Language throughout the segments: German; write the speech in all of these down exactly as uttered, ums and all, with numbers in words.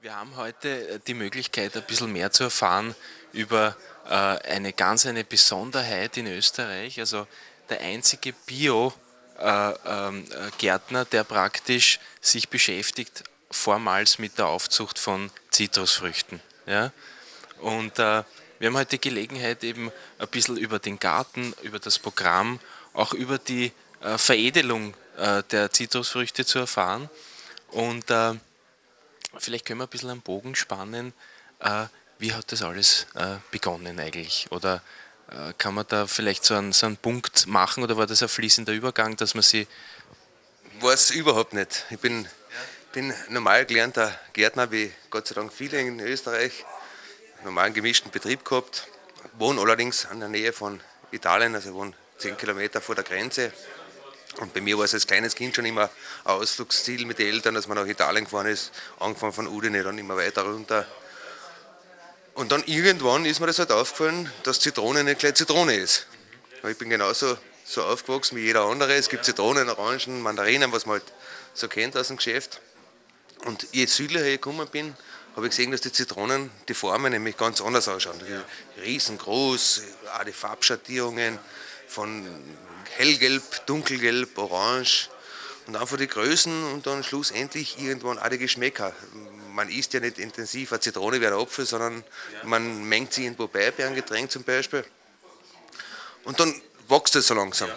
Wir haben heute die Möglichkeit, ein bisschen mehr zu erfahren über äh, eine ganz eine Besonderheit in Österreich. Also der einzige Bio-Gärtner, der praktisch sich beschäftigt, vormals mit der Aufzucht von Zitrusfrüchten. Ja? Und äh, wir haben heute die Gelegenheit, eben ein bisschen über den Garten, über das Programm, auch über die äh, Veredelung äh, der Zitrusfrüchte zu erfahren. Und äh, vielleicht können wir ein bisschen am Bogen spannen. Äh, wie hat das alles äh, begonnen eigentlich? Oder äh, kann man da vielleicht so einen, so einen Punkt machen oder war das ein fließender Übergang, dass man sie. Weiß überhaupt nicht. Ich bin, bin normal gelernter Gärtner, wie Gott sei Dank viele in Österreich. Normalen gemischten Betrieb gehabt. Wohne allerdings an der Nähe von Italien, also ich wohne zehn Kilometer vor der Grenze. Und bei mir war es als kleines Kind schon immer ein Ausflugsziel mit den Eltern, dass man nach Italien gefahren ist. Angefangen von Udine, dann immer weiter runter. Und dann irgendwann ist mir das halt aufgefallen, dass Zitrone nicht gleich Zitrone ist. Ich bin genauso so aufgewachsen wie jeder andere. Es gibt Zitronen, Orangen, Mandarinen, was man halt so kennt aus dem Geschäft. Und je südlicher ich gekommen bin, habe ich gesehen, dass die Zitronen, die Formen nämlich ganz anders ausschauen. Riesengroß, auch die Farbschattierungen von hellgelb, dunkelgelb, orange und einfach die Größen und dann schlussendlich irgendwann auch die Geschmäcker. Man isst ja nicht intensiv eine Zitrone wie ein Apfel, sondern man mengt sie irgendwo bei, bei einem Getränk zum Beispiel. Und dann wächst es so langsam.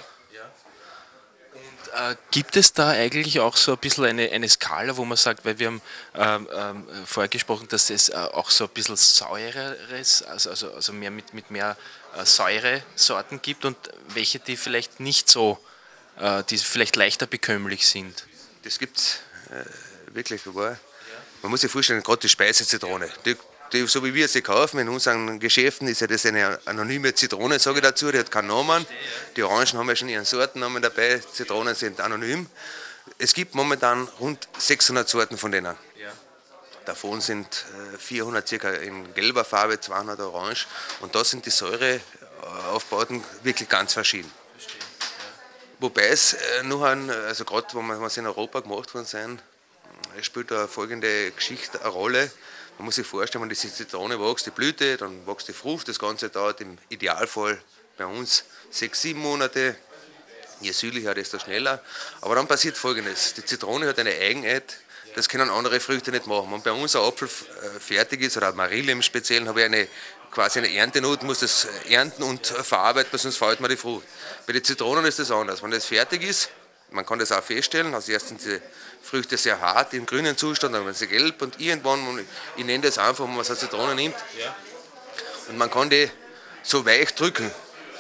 Äh, gibt es da eigentlich auch so ein bisschen eine, eine Skala, wo man sagt, weil wir haben ähm, ähm, vorher gesprochen, dass es äh, auch so ein bisschen säureres, also, also, also mehr mit, mit mehr äh, Säuresorten gibt und welche, die vielleicht nicht so, äh, die vielleicht leichter bekömmlich sind. Das gibt es äh, wirklich. Wahr. Man muss sich vorstellen, gerade die Speisezitrone, die, die, so wie wir sie kaufen in unseren Geschäften, ist ja das eine anonyme Zitrone, sage ich dazu, die hat keinen Namen. Die Orangen haben ja schon ihren Sortennamen dabei, Zitronen sind anonym. Es gibt momentan rund sechshundert Sorten von denen. Davon sind vierhundert circa in gelber Farbe, zweihundert orange und da sind die Säureaufbauten wirklich ganz verschieden. Wobei es nur ein, also gerade wenn wir was in Europa gemacht worden sind, spielt da folgende Geschichte eine Rolle. Man muss sich vorstellen, wenn diese Zitrone wächst, die Blüte, dann wächst die Frucht. Das Ganze dauert im Idealfall bei uns sechs, sieben Monate. Je südlicher, desto schneller. Aber dann passiert Folgendes. Die Zitrone hat eine Eigenheit, das können andere Früchte nicht machen. Wenn bei uns ein Apfel fertig ist, oder eine Marille im Speziellen, habe ich eine, quasi eine Erntenot, muss das ernten und verarbeiten, sonst fällt mir die Frucht. Bei den Zitronen ist das anders. Wenn das fertig ist, man kann das auch feststellen, als erst sind die Früchte sehr hart im grünen Zustand, dann werden sie gelb und irgendwann, ich nenne das einfach, wenn man so eine Zitrone nimmt, und man kann die so weich drücken.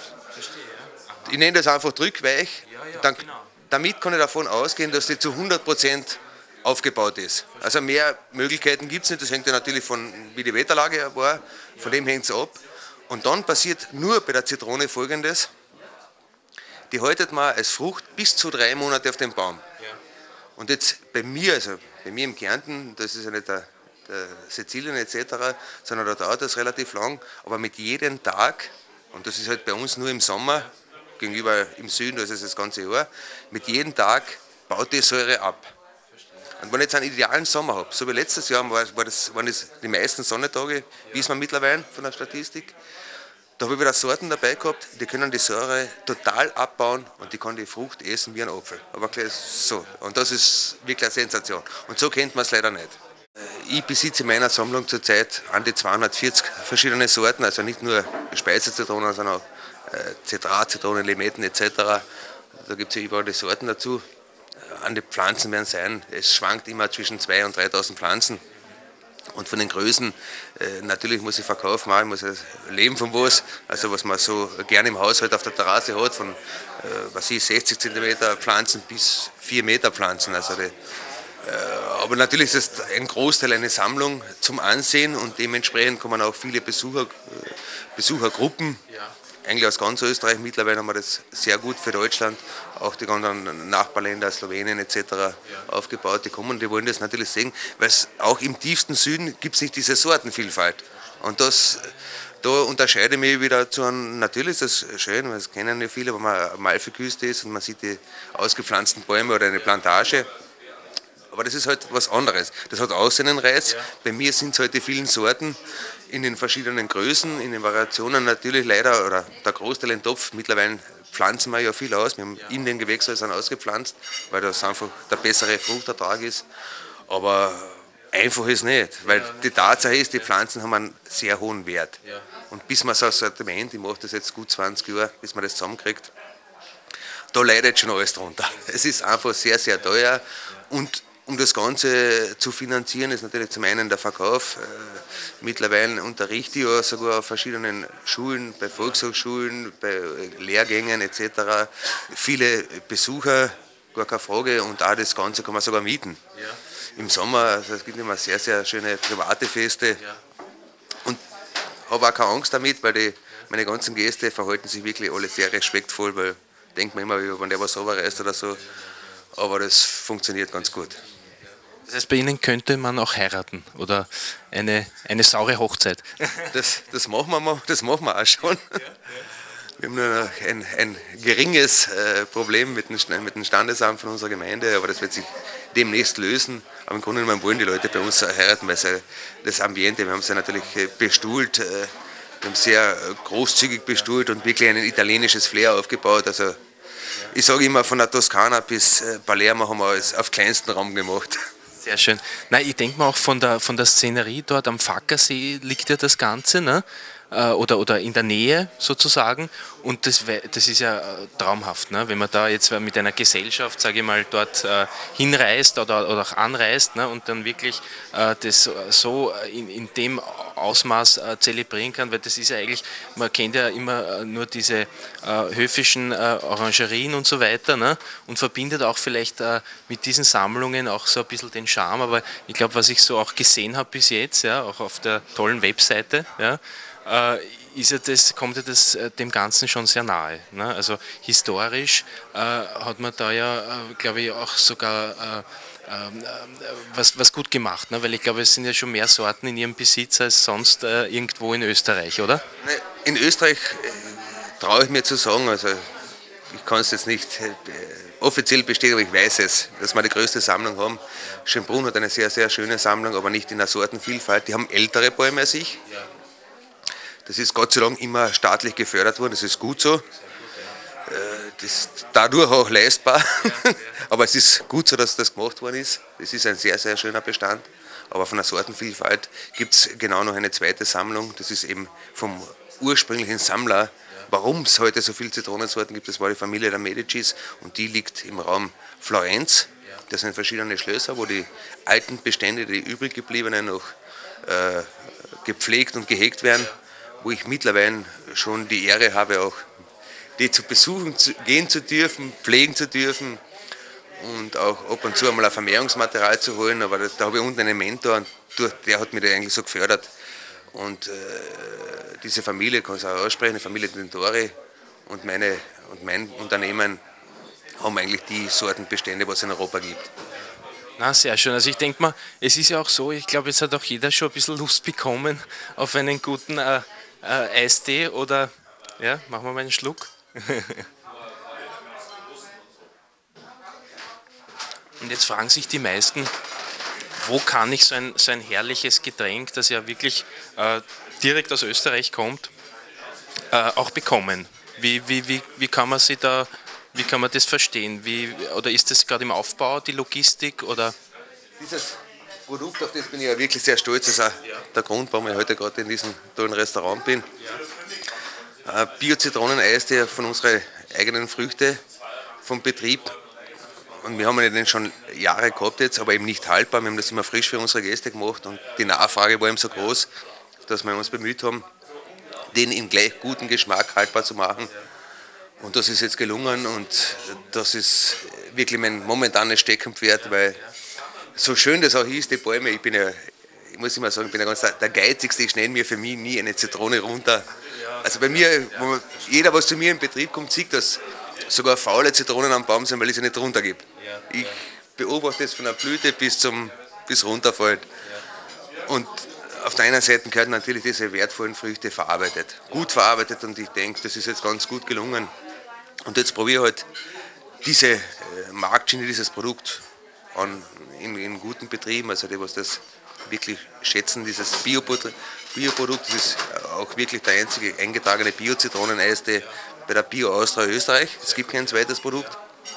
Ich nenne das einfach drückweich, dann, damit kann ich davon ausgehen, dass die zu hundert Prozent aufgebaut ist. Also mehr Möglichkeiten gibt es nicht, das hängt ja natürlich von, wie die Wetterlage war, von dem hängt es ab. Und dann passiert nur bei der Zitrone Folgendes: Die haltet man als Frucht bis zu drei Monate auf dem Baum. Und jetzt bei mir, also bei mir im Kärnten, das ist ja nicht der, der Sizilien et cetera, sondern da dauert das relativ lang, aber mit jedem Tag, und das ist halt bei uns nur im Sommer, gegenüber im Süden, das ist das ganze Jahr, mit jedem Tag baut die Säure ab. Und wenn ich jetzt einen idealen Sommer habe, so wie letztes Jahr war, war das, waren das die meisten Sonnentage, wissen wir mittlerweile von der Statistik, da habe ich wieder Sorten dabei gehabt, die können die Säure total abbauen und die kann die Frucht essen wie ein Apfel. Aber gleich so. Und das ist wirklich eine Sensation. Und so kennt man es leider nicht. Ich besitze in meiner Sammlung zurzeit an die zweihundertvierzig verschiedene Sorten, also nicht nur Speisezitronen, sondern auch Zitrat-Zitronen, Limetten et cetera. Da gibt es ja überall die Sorten dazu. An die Pflanzen werden sein, es schwankt immer zwischen zweitausend und dreitausend Pflanzen. Und von den Größen, äh, natürlich muss ich verkaufen, auch, ich muss leben von was, also was man so gerne im Haushalt auf der Terrasse hat, von äh, was ich, sechzig Zentimeter Pflanzen bis vier Meter Pflanzen. Also die, äh, aber natürlich ist es ein Großteil eine Sammlung zum Ansehen und dementsprechend kommen auch viele Besucher, äh, Besuchergruppen, eigentlich aus ganz Österreich. Mittlerweile haben wir das sehr gut für Deutschland, auch die ganzen Nachbarländer, Slowenien et cetera aufgebaut. Die kommen und die wollen das natürlich sehen, weil es auch im tiefsten Süden gibt es nicht diese Sortenvielfalt. Und das, da unterscheide ich mich wieder zu einem, natürlich ist das schön, weil das kennen ja viele, wenn man Amalfiküste ist und man sieht die ausgepflanzten Bäume oder eine Plantage. Aber das ist halt was anderes. Das hat auch seinen Reiz. Ja. Bei mir sind es halt die vielen Sorten in den verschiedenen Größen, in den Variationen natürlich leider, oder der Großteil im Topf. Mittlerweile pflanzen wir ja viel aus. Wir haben ja. in den Gewächshäusern ausgepflanzt, weil das einfach der bessere Fruchtertrag ist. Aber einfach ist nicht, weil ja, die Tatsache ist, die Pflanzen haben einen sehr hohen Wert. Ja. Und bis man so ein Sortiment, ich mache das jetzt gut zwanzig Jahre, bis man das zusammenkriegt, da leidet schon alles drunter. Es ist einfach sehr, sehr teuer und um das Ganze zu finanzieren, ist natürlich zum einen der Verkauf. Äh, mittlerweile unterrichte ich ja sogar auf verschiedenen Schulen, bei Volkshochschulen, bei Lehrgängen et cetera. Viele Besucher, gar keine Frage, und auch das Ganze kann man sogar mieten. Ja. Im Sommer, also es gibt immer sehr, sehr schöne private Feste. Ja. Und habe auch keine Angst damit, weil die, meine ganzen Gäste verhalten sich wirklich alle sehr respektvoll, weil denkt man immer, wenn der was runterreißt oder so. Aber das funktioniert ganz gut. Das heißt, bei Ihnen könnte man auch heiraten oder eine, eine saure Hochzeit? Das, das, machen wir mal, das machen wir auch schon. Wir haben nur noch ein, ein geringes äh, Problem mit dem, mit dem Standesamt von unserer Gemeinde, aber das wird sich demnächst lösen. Aber im Grunde genommen wollen die Leute bei uns heiraten, weil sie das Ambiente, wir haben sie natürlich bestuhlt, äh, wir haben sehr großzügig bestuhlt und wirklich ein italienisches Flair aufgebaut. Also ich sage immer, von der Toskana bis Palermo haben wir alles auf kleinsten Raum gemacht. Sehr schön. Nein, ich denke mal auch von der, von der Szenerie dort am Fackersee liegt ja das Ganze, ne? Oder, oder in der Nähe sozusagen, und das, das ist ja traumhaft, ne? Wenn man da jetzt mit einer Gesellschaft, sage ich mal, dort äh, hinreist oder, oder auch anreist, ne? Und dann wirklich äh, das so in, in dem Ausmaß äh, zelebrieren kann, weil das ist ja eigentlich, man kennt ja immer äh, nur diese äh, höfischen äh, Orangerien und so weiter, ne? Und verbindet auch vielleicht äh, mit diesen Sammlungen auch so ein bisschen den Charme, aber ich glaube, was ich so auch gesehen habe bis jetzt, ja, auch auf der tollen Webseite, ja, ist ja das, kommt ja das dem Ganzen schon sehr nahe. Ne? Also historisch äh, hat man da ja, äh, glaube ich, auch sogar äh, äh, was, was gut gemacht, ne? Weil ich glaube, es sind ja schon mehr Sorten in Ihrem Besitz als sonst äh, irgendwo in Österreich, oder? In Österreich äh, traue ich mir zu sagen, also ich kann es jetzt nicht äh, offiziell bestätigen, aber ich weiß es, dass wir die größte Sammlung haben. Schönbrunn hat eine sehr, sehr schöne Sammlung, aber nicht in der Sortenvielfalt. Die haben ältere Bäume als ich. Ja. Das ist Gott sei Dank immer staatlich gefördert worden, das ist gut so. Das ist dadurch auch leistbar, aber es ist gut so, dass das gemacht worden ist. Es ist ein sehr, sehr schöner Bestand, aber von der Sortenvielfalt gibt es genau noch eine zweite Sammlung. Das ist eben vom ursprünglichen Sammler, warum es heute so viele Zitronensorten gibt. Das war die Familie der Medicis und die liegt im Raum Florenz. Das sind verschiedene Schlösser, wo die alten Bestände, die übrig gebliebenen, noch äh, gepflegt und gehegt werden. Wo ich mittlerweile schon die Ehre habe, auch die zu besuchen zu, gehen zu dürfen, pflegen zu dürfen und auch ab und zu einmal ein Vermehrungsmaterial zu holen. Aber das, da habe ich unten einen Mentor und durch, der hat mich da eigentlich so gefördert. Und äh, diese Familie, kann ich auch aussprechen, die Familie Tentori und, meine, und mein Unternehmen haben eigentlich die Sortenbestände, was es in Europa gibt. Na, sehr schön. Also ich denke mal, es ist ja auch so, ich glaube, jetzt hat auch jeder schon ein bisschen Lust bekommen auf einen guten äh, Äh, Eistee oder, ja, machen wir mal einen Schluck. Und jetzt fragen sich die meisten, wo kann ich so ein, so ein herrliches Getränk, das ja wirklich äh, direkt aus Österreich kommt, äh, auch bekommen? Wie, wie, wie, wie kann man sie da, wie kann man das verstehen? Wie, oder ist das gerade im Aufbau, die Logistik? Oder? Dieses Produkt, auf das bin ich ja wirklich sehr stolz. Das ist auch der Grund, warum ich heute gerade in diesem tollen Restaurant bin. Ja. Bio-Zitroneneis, der von unseren eigenen Früchten vom Betrieb. Und wir haben den schon Jahre gehabt jetzt, aber eben nicht haltbar. Wir haben das immer frisch für unsere Gäste gemacht und die Nachfrage war eben so groß, dass wir uns bemüht haben, den in gleich guten Geschmack haltbar zu machen. Und das ist jetzt gelungen und das ist wirklich mein momentanes Steckenpferd, weil so schön das auch ist, die Bäume, ich bin ja, ich muss immer sagen, ich bin ja ganz der, der Geizigste, ich schneide mir für mich nie eine Zitrone runter. Also bei mir, wo man, jeder, was zu mir im Betrieb kommt, sieht, dass sogar faule Zitronen am Baum sind, weil ich sie nicht runtergebe. Ich beobachte es von der Blüte bis zum bis runterfällt. Und auf der einen Seite gehören natürlich diese wertvollen Früchte verarbeitet, gut verarbeitet, und ich denke, das ist jetzt ganz gut gelungen. Und jetzt probiere ich halt diese Marktgenie, dieses Produkt an, in, in guten Betrieben, also die, was das wirklich schätzen, dieses Bioprodukt, Bioprodukt, das ist auch wirklich der einzige eingetragene Bio-Zitroneneiste bei der Bio Austria Österreich. Es gibt kein zweites Produkt.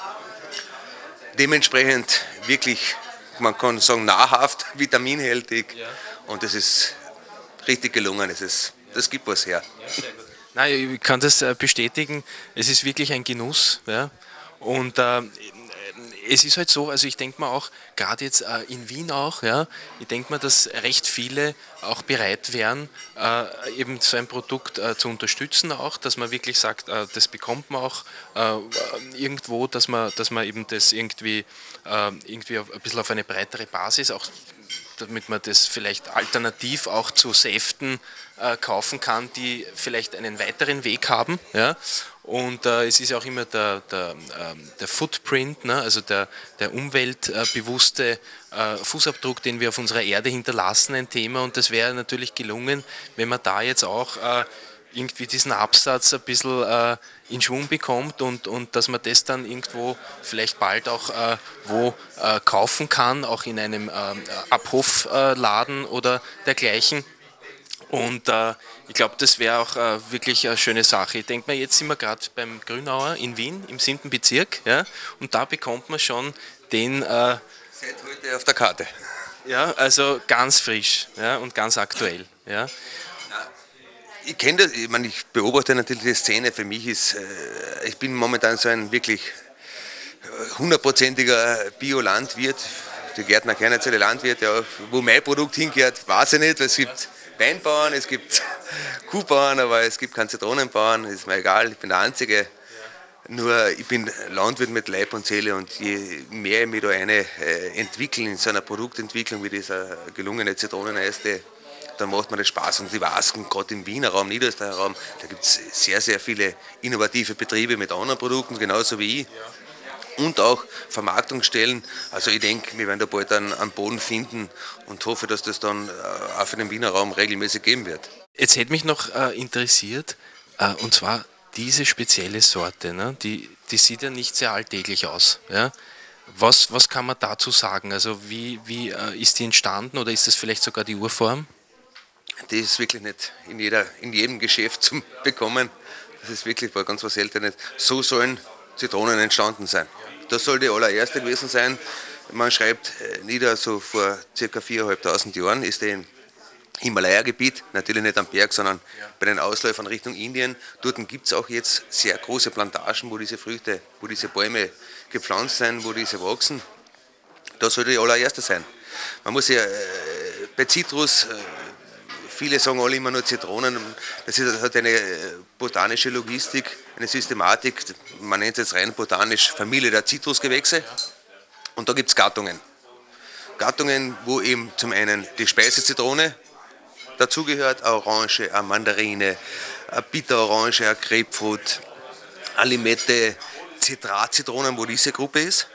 Dementsprechend wirklich, man kann sagen, nahrhaft, vitaminhaltig und das ist richtig gelungen. Das, ist, das gibt was her. Nein, ich kann das bestätigen. Es ist wirklich ein Genuss. Ja? Und äh, es ist halt so, also ich denke mal auch, gerade jetzt äh, in Wien auch, ja, ich denke mal, dass recht viele auch bereit wären, äh, eben so ein Produkt äh, zu unterstützen auch, dass man wirklich sagt, äh, das bekommt man auch äh, irgendwo, dass man, dass man eben das irgendwie, äh, irgendwie auf, ein bisschen auf eine breitere Basis, auch damit man das vielleicht alternativ auch zu Säften äh, kaufen kann, die vielleicht einen weiteren Weg haben. Ja? Und äh, es ist auch immer der, der, äh, der Footprint, ne? Also der, der umweltbewusste äh, Fußabdruck, den wir auf unserer Erde hinterlassen, ein Thema. Und das wäre natürlich gelungen, wenn man da jetzt auch äh, irgendwie diesen Absatz ein bisschen äh, in Schwung bekommt und, und dass man das dann irgendwo vielleicht bald auch äh, wo äh, kaufen kann, auch in einem äh, Abhofladen oder dergleichen. Und äh, ich glaube, das wäre auch äh, wirklich eine schöne Sache. Ich denke mal, jetzt sind wir gerade beim Grünauer in Wien im siebten Bezirk, ja, und da bekommt man schon den... Äh, Seit heute auf der Karte. Ja, also ganz frisch, ja, und ganz aktuell. Ja. Ich kenne das, ich meine, ich beobachte natürlich die Szene. Für mich ist, äh, ich bin momentan so ein wirklich hundertprozentiger Bio-Landwirt. Die Gärtner kennen jetzt alle Landwirte, ja, wo mein Produkt hingehört, weiß ich nicht. Es gibt Weinbauern, es gibt Kuhbauern, aber es gibt keinen Zitronenbauern, ist mir egal, ich bin der Einzige. Nur ich bin Landwirt mit Leib und Seele und je mehr ich mich da eine äh, entwickeln in so einer Produktentwicklung wie dieser gelungene Zitroneneiste, dann macht mir das Spaß. Und ich weiß, gerade im Wiener Raum, Niederösterreicher Raum, da gibt es sehr, sehr viele innovative Betriebe mit anderen Produkten, genauso wie ich. Und auch Vermarktungsstellen. Also ich denke, wir werden da bald einen, einen Boden finden und hoffe, dass das dann auch für den Wiener Raum regelmäßig geben wird. Jetzt hätte mich noch äh, interessiert, äh, und zwar diese spezielle Sorte, ne? die, die sieht ja nicht sehr alltäglich aus. Ja? Was, was kann man dazu sagen? Also wie, wie äh, ist die entstanden oder ist das vielleicht sogar die Urform? Die ist wirklich nicht in, jeder, in jedem Geschäft zu bekommen. Das ist wirklich ganz was Seltenes. So sollen Zitronen entstanden sein. Das soll die allererste gewesen sein. Man schreibt nieder, so vor ca. viertausendfünfhundert Jahren ist die im Himalaya-Gebiet, natürlich nicht am Berg, sondern bei den Ausläufern Richtung Indien. Dort gibt es auch jetzt sehr große Plantagen, wo diese Früchte, wo diese Bäume gepflanzt sind, wo diese wachsen. Das soll die allererste sein. Man muss ja äh, bei Zitrus, äh, viele sagen alle immer nur Zitronen, das ist, hat eine botanische Logistik, eine Systematik, man nennt es jetzt rein botanisch Familie der Zitrusgewächse. Und da gibt es Gattungen. Gattungen, wo eben zum einen die Speisezitrone dazugehört, eine Orange, eine Mandarine, eine Bitterorange, eine Grapefruit, eine Limette, Zitratzitronen, wo diese Gruppe ist.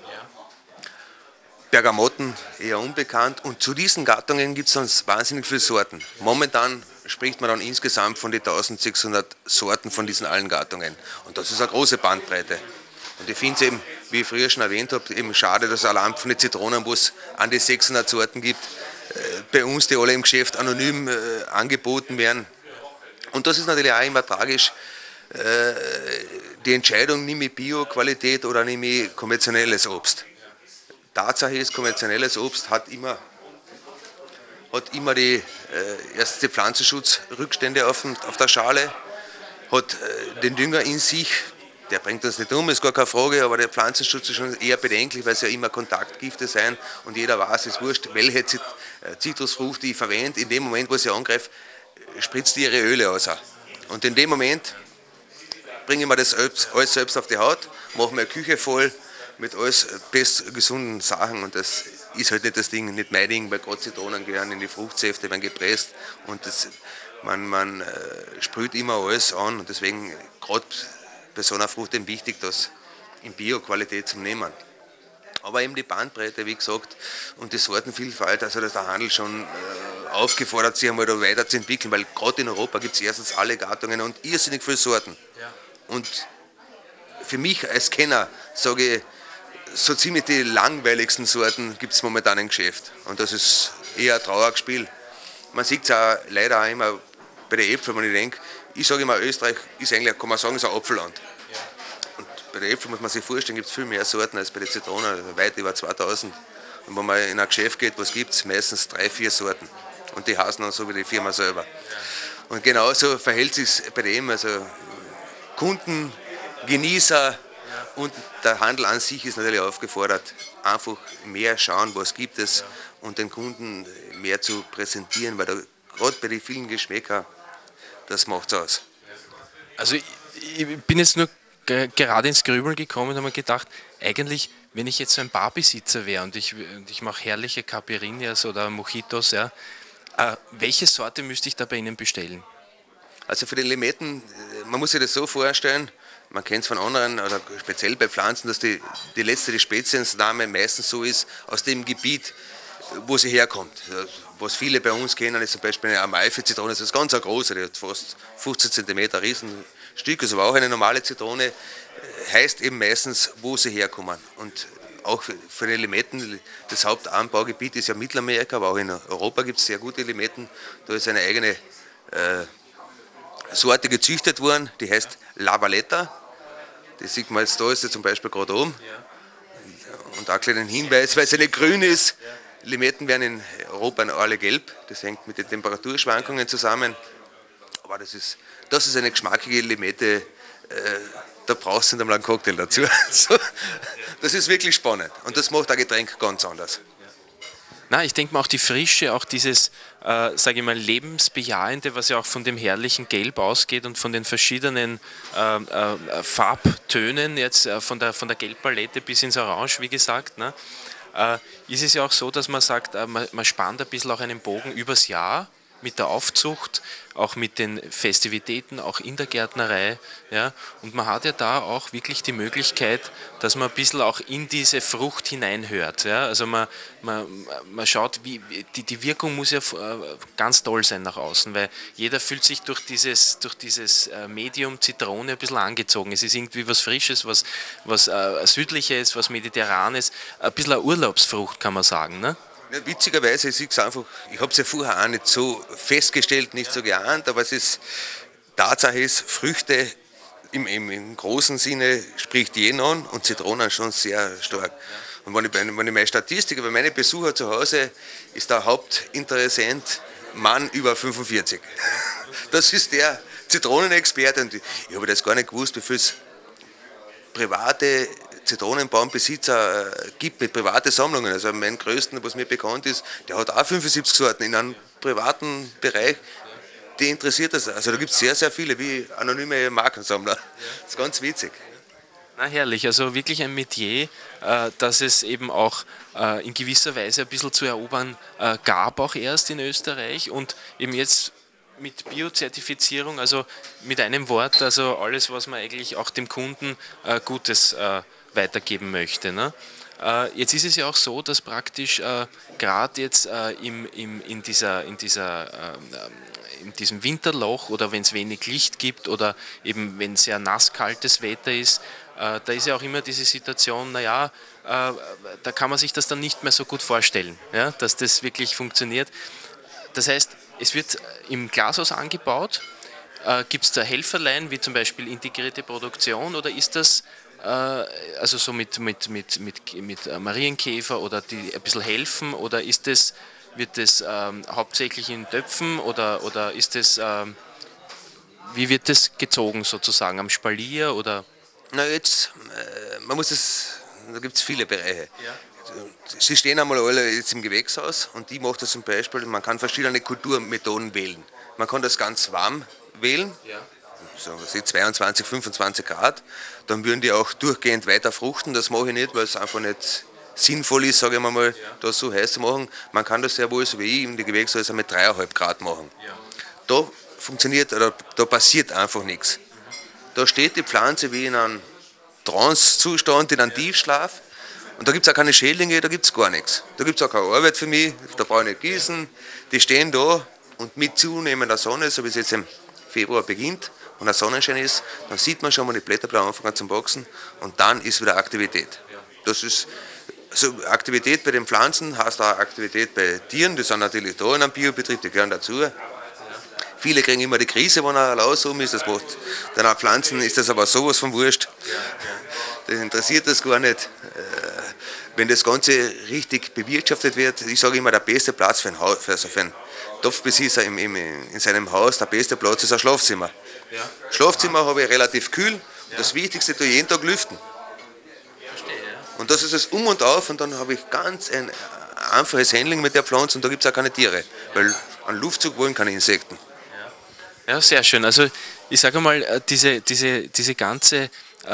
Bergamotten, eher unbekannt. Und zu diesen Gattungen gibt es dann wahnsinnig viele Sorten. Momentan spricht man dann insgesamt von den eintausendsechshundert Sorten von diesen allen Gattungen. Und das ist eine große Bandbreite. Und ich finde es eben, wie ich früher schon erwähnt habe, eben schade, dass allein von den Zitronen, wo es an die sechshundert Sorten gibt, bei uns die alle im Geschäft anonym äh, angeboten werden. Und das ist natürlich auch immer tragisch. Äh, die Entscheidung, nehme ich Bio-Qualität oder nehme ich konventionelles Obst. Tatsache ist, konventionelles Obst hat immer, hat immer die, äh, erstens die Pflanzenschutzrückstände auf, auf der Schale, hat äh, den Dünger in sich, der bringt uns nicht um, ist gar keine Frage, aber der Pflanzenschutz ist schon eher bedenklich, weil es ja immer Kontaktgifte sein und jeder weiß, es ist wurscht, welche Zitrusfrucht ich verwende. In dem Moment, wo ich sie angreife, spritzt die ihre Öle aus. Und in dem Moment bringe ich mir das selbst, alles selbst auf die Haut, mache meine Küche voll mit alles best gesunden Sachen und das ist halt nicht das Ding, nicht mein Ding, weil gerade Zitronen gehören in die Fruchtsäfte, werden gepresst und das, man, man äh, sprüht immer alles an und deswegen gerade bei so einer Frucht eben wichtig, das in Bio-Qualität zu nehmen. Aber eben die Bandbreite, wie gesagt, und die Sortenvielfalt, also dass der Handel schon äh, aufgefordert, sich einmal da weiterzuentwickeln, weil gerade in Europa gibt es erstens alle Gattungen und irrsinnig viele Sorten. Ja. Und für mich als Kenner sage ich, so ziemlich die langweiligsten Sorten gibt es momentan im Geschäft. Und das ist eher ein Trauerspiel. Man sieht es auch leider auch immer bei den Äpfeln, wenn ich denke, ich sage immer, Österreich ist eigentlich, kann man sagen, ist ein Apfelland. Ja. Und bei den Äpfeln muss man sich vorstellen, gibt es viel mehr Sorten als bei den Zitronen, also weit über zweitausend. Und wenn man in ein Geschäft geht, was gibt es? Meistens drei, vier Sorten. Und die heißen dann so wie die Firma selber. Ja. Und genauso verhält es sich bei dem, also Kunden, Genießer, und der Handel an sich ist natürlich aufgefordert, einfach mehr schauen, was gibt es, und den Kunden mehr zu präsentieren, weil da, gerade bei den vielen Geschmäckern, das macht es aus. Also ich, ich bin jetzt nur gerade ins Grübeln gekommen und habe mir gedacht, eigentlich, wenn ich jetzt so ein Barbesitzer wäre und ich, und ich mache herrliche Caipirinhas oder Mojitos, ja, äh, welche Sorte müsste ich da bei Ihnen bestellen? Also für die Limetten, man muss sich das so vorstellen, man kennt es von anderen, oder speziell bei Pflanzen, dass die, die letzte, die Speziesname meistens so ist, aus dem Gebiet, wo sie herkommt. Was viele bei uns kennen, ist zum Beispiel eine Amalfi-Zitrone, das ist ganz eine große, die hat fast fünfzehn Zentimeter, ein Riesenstück, also auch eine normale Zitrone, heißt eben meistens, wo sie herkommen. Und auch für die Limetten, das Hauptanbaugebiet ist ja Mittelamerika, aber auch in Europa gibt es sehr gute Limetten, da ist eine eigene äh, Sorte gezüchtet worden, die heißt La Valletta. Das sieht man jetzt da, ist sie zum Beispiel gerade oben. Und auch einen kleinen Hinweis, weil sie nicht grün ist. Limetten werden in Europa alle gelb. Das hängt mit den Temperaturschwankungen zusammen. Aber das ist, das ist eine geschmackige Limette. Äh, da brauchst du nicht einmal einen Cocktail dazu. Das ist wirklich spannend. Und das macht ein Getränk ganz anders. Na, ich denke mal auch die Frische, auch dieses, äh, sage ich mal, lebensbejahende, was ja auch von dem herrlichen Gelb ausgeht und von den verschiedenen äh, äh, Farbtönen, jetzt äh, von der, von der Gelbpalette bis ins Orange, wie gesagt, ne, äh, ist es ja auch so, dass man sagt, äh, man, man spannt ein bisschen auch einen Bogen übers Jahr mit der Aufzucht, auch mit den Festivitäten, auch in der Gärtnerei. Ja, und man hat ja da auch wirklich die Möglichkeit, dass man ein bisschen auch in diese Frucht hineinhört. Ja, also man, man, man schaut, wie, die, die Wirkung muss ja ganz toll sein nach außen, weil jeder fühlt sich durch dieses, durch dieses Medium Zitrone ein bisschen angezogen. Es ist irgendwie was Frisches, was, was äh, Südliches, was Mediterranes, ein bisschen eine Urlaubsfrucht, kann man sagen. Ne? Ja, witzigerweise, ich es einfach, ich habe es ja vorher auch nicht so festgestellt, nicht so geahnt, aber es ist, Tatsache ist, Früchte im, im, im großen Sinne spricht jeden an und Zitronen schon sehr stark. Und wenn ich, wenn ich meine Statistik, bei meinen Besuchern zu Hause, ist der Hauptinteressent Mann über fünfundvierzig. Das ist der Zitronenexperte, und ich, ich habe das gar nicht gewusst, wie viel es private Zitronenbaumbesitzer äh, gibt mit privaten Sammlungen. Also mein größten, was mir bekannt ist, der hat auch fünfundsiebzig Sorten in einem privaten Bereich. Die interessiert das. Also da gibt es sehr, sehr viele, wie anonyme Markensammler. Das ist ganz witzig. Na herrlich, also wirklich ein Metier, äh, das es eben auch äh, in gewisser Weise ein bisschen zu erobern äh, gab, auch erst in Österreich, und eben jetzt mit Biozertifizierung, also mit einem Wort, also alles, was man eigentlich auch dem Kunden äh, Gutes äh, weitergeben möchte. Ne? Äh, jetzt ist es ja auch so, dass praktisch äh, gerade jetzt äh, im, im, in, dieser, in, dieser, äh, in diesem Winterloch, oder wenn es wenig Licht gibt, oder eben wenn sehr nass kaltes Wetter ist, äh, da ist ja auch immer diese Situation, naja, äh, da kann man sich das dann nicht mehr so gut vorstellen, ja, dass das wirklich funktioniert. Das heißt, es wird im Glashaus angebaut. Äh, Gibt es da Helferlein, wie zum Beispiel integrierte Produktion, oder ist das äh, also so mit, mit, mit, mit, mit Marienkäfer oder die ein bisschen helfen, oder ist das, wird das ähm, hauptsächlich in Töpfen, oder, oder ist das, ähm, wie wird das gezogen sozusagen, am Spalier oder? Na jetzt, äh, man muss es, da gibt es viele Bereiche. Ja. Sie stehen einmal alle jetzt im Gewächshaus, und die macht das zum Beispiel, man kann verschiedene Kulturmethoden wählen. Man kann das ganz warm wählen, Ja. so zweiundzwanzig, fünfundzwanzig Grad, dann würden die auch durchgehend weiter fruchten. Das mache ich nicht, weil es einfach nicht sinnvoll ist, sage ich mal, ja, das so heiß zu machen. Man kann das sehr wohl, so wie ich, in die Gewächshäuser mit dreieinhalb Grad machen. Ja. Da funktioniert, oder da passiert einfach nichts. Da steht die Pflanze wie in einem Trance-Zustand, in einem ja. Tiefschlaf. Und da gibt es auch keine Schädlinge, da gibt es gar nichts. Da gibt es auch keine Arbeit für mich, da brauche ich nicht gießen. Die stehen da, und mit zunehmender Sonne, so wie es jetzt im Februar beginnt und ein Sonnenschein ist, dann sieht man schon mal die Blätterblätter anfangen zu wachsen, und dann ist wieder Aktivität. Das ist also Aktivität bei den Pflanzen, heißt auch Aktivität bei Tieren, die sind natürlich da in einem Biobetrieb, die gehören dazu. Viele kriegen immer die Krise, wenn er raus um ist, das macht dann auch Pflanzen, ist das aber sowas von wurscht. Das interessiert das gar nicht. Wenn das Ganze richtig bewirtschaftet wird, ich sage immer, der beste Platz für einen, Haus, für, also für einen Topfbesitzer im, im, in seinem Haus, der beste Platz ist ein Schlafzimmer. Ja. Schlafzimmer habe ich relativ kühl. Ja. Das Wichtigste tue ich jeden Tag lüften. Verstehe, ja. Und das ist es um und auf und dann habe ich ganz ein einfaches Handling mit der Pflanze und da gibt es auch keine Tiere, weil einen Luftzug wollen keine Insekten. Ja, sehr schön. Also ich sage mal, diese, diese, diese ganze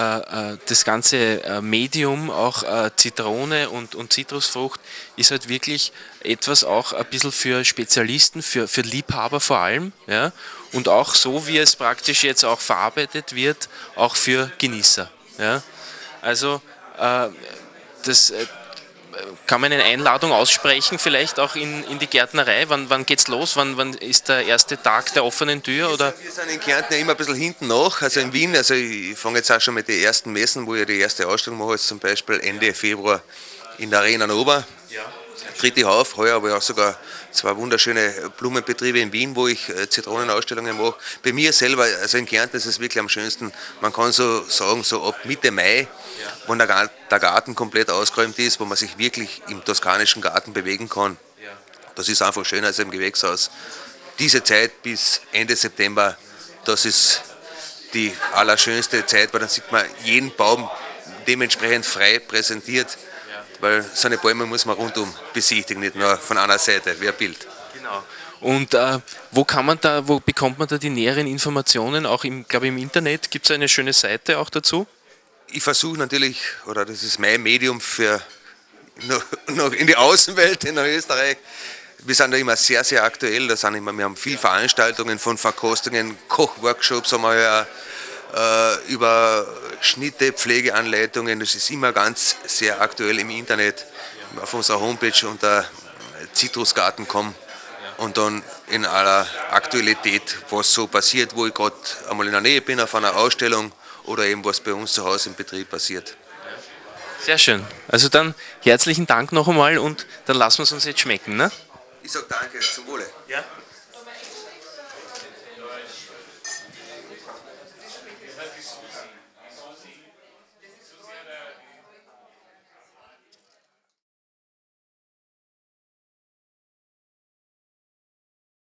das ganze Medium, auch Zitrone und, und Zitrusfrucht, ist halt wirklich etwas auch ein bisschen für Spezialisten, für, für Liebhaber vor allem. Ja? Und auch so, wie es praktisch jetzt auch verarbeitet wird, auch für Genießer. Ja? Also äh, das äh, kann man eine Einladung aussprechen, vielleicht auch in, in die Gärtnerei? Wann, wann geht es los? Wann, wann ist der erste Tag der offenen Tür? Oder? Wir sind in Kärnten ja immer ein bisschen hinten nach, also in Wien. Also ich fange jetzt auch schon mit den ersten Messen, wo ich die erste Ausstellung mache, jetzt zum Beispiel Ende Februar in der Arena Nova. Ja. Dritte Hauf, heuer habe ich auch sogar zwei wunderschöne Blumenbetriebe in Wien, wo ich Zitronenausstellungen mache. Bei mir selber, also in Kärnten ist es wirklich am schönsten, man kann so sagen, so ab Mitte Mai, ja, wenn der, der Garten komplett ausgeräumt ist, wo man sich wirklich im toskanischen Garten bewegen kann. Ja. Das ist einfach schöner als im Gewächshaus. Diese Zeit bis Ende September, das ist die allerschönste Zeit, weil dann sieht man jeden Baum dementsprechend frei präsentiert. Weil so eine Bäume muss man rundum besichtigen, nicht nur von einer Seite, wie ein Bild. Genau. Und äh, wo kann man da, wo bekommt man da die näheren Informationen? Auch im, glaube ich, im Internet gibt es eine schöne Seite auch dazu? Ich versuche natürlich, oder das ist mein Medium für noch, noch in die Außenwelt in Österreich. Wir sind da immer sehr, sehr aktuell. Da sind immer, wir haben viele Veranstaltungen von Verkostungen, Kochworkshops haben wir ja, äh, über Schnitte, Pflegeanleitungen, das ist immer ganz sehr aktuell im Internet, auf unserer Homepage unter zitrusgarten punkt com und dann in aller Aktualität, was so passiert, wo ich gerade einmal in der Nähe bin auf einer Ausstellung oder eben was bei uns zu Hause im Betrieb passiert. Sehr schön. Also dann herzlichen Dank noch einmal und dann lassen wir es uns jetzt schmecken. Ne? Ich sage danke, zum Wohle. Ja.